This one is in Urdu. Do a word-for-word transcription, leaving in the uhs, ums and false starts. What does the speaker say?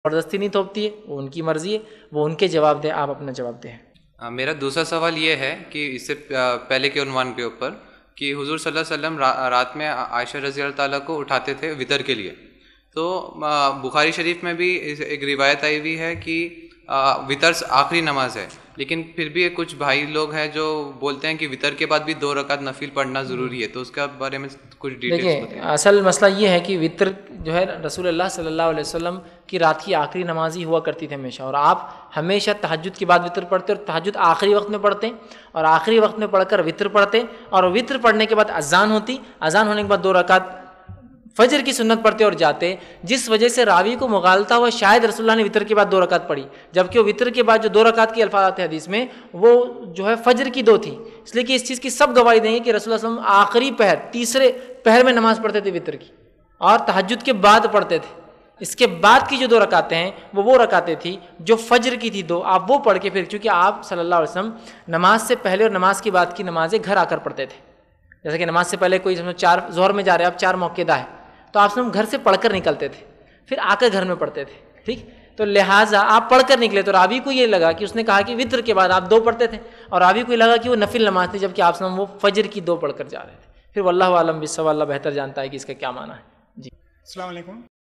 زبردستی نہیں تھوپتی ہے، وہ ان کی مرضی ہے، وہ ان کے جواب دیں، آپ اپنا جواب دیں۔ میرا دوسرا سوال یہ ہے کہ اس سے پہلے کے عنوان کے اوپر کہ حضور صلی اللہ علیہ وسلم رات میں عائشہ رضی اللہ تعالیٰ کو اٹھاتے تھے وطر کے لیے، تو بخاری شریف میں بھی ایک روایت آئی ہوئی ہے کہ وطر آخری نماز ہے، لیکن پھر بھی کچھ بھائی لوگ ہیں جو بولتے ہیں کہ وطر کے بعد بھی دو رکعت نفل پڑھنا ضروری ہے، تو اس کے بارے میں کچھ ڈیٹیلز بتائیں۔ دیکھیں، اصل مسئلہ یہ ہے کہ وطر جو ہے رسول اللہ صلی اللہ علیہ وسلم کی رات کی آخری نماز ہی ہوا کرتی تھی ہمیشہ، اور آپ ہمیشہ تہجد کے بعد وطر پڑھتے اور تہجد آخری وقت میں پڑھتے ہیں، اور آخری وقت میں پڑھ کر وطر پڑھتے، اور وطر پڑھنے کے بعد اذان ہوتی، اذان ہونے کے بعد دو رکعت فجر کی سنت پڑھتے اور جاتے، جس وجہ سے راوی کو مغالطہ ہوا شاید رسول اللہ نے وطر کے بعد دو رکعت پڑھی، جبکہ وہ وطر کے بعد جو دو رکعت کے الفاظ آتے ہیں حدیث میں وہ جو ہے فجر کی دو تھی، اس لیے کہ اس چیز کی سب گواہی دیں گے کہ رسول اللہ صلی اللہ علیہ وسلم آخری پہر تیسرے پہر میں نماز پڑھتے تھے وطر کی، اور تہجد کے بعد پڑھتے تھے۔ اس کے بعد کی جو دو رکعتیں ہیں وہ وہ رکعتیں تھیں جو فجر کی تھی دو، آپ وہ پڑھ کے پھر، چونکہ آپ صلی اللہ علیہ وسلم نماز سے پہلے اور نماز کے بعد کی نمازیں گھر آ کر پڑھتے تھے، جیسے کہ نماز سے پہلے کوئی چار ظہر میں جا رہے ہیں آپ، چار موقعہ ہے تو آپ سے گھر سے پڑھ کر نکلتے تھے، پھر آ کر گھر میں پڑھتے تھے، ٹھیک، تو لہٰذا آپ پڑھ کر نکلے، تو راوی کو یہ لگا کہ اس نے کہا کہ وطر کے بعد آپ دو پڑھتے تھے، اور راوی کو یہ لگا کہ وہ نفل نماز تھی، جبکہ آپ سے وہ فجر کی دو پڑھ کر جا رہے تھے۔ پھر واللہ اعلم بالصواب، اللہ بہتر جانتا ہے کہ اس کا کیا معنی ہے۔ جی، السلام علیکم۔